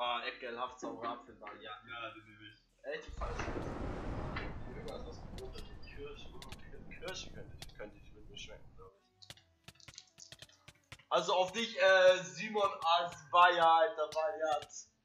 Ah, ekelhaft saurer Apfelball, ja. Ja, den nehme ich. Echt falsch. Irgendwas was Brot, Kirsche könnte ich mit mir schmecken, glaube ich. Also auf dich, Simon Asbaya, Alter, Bayat.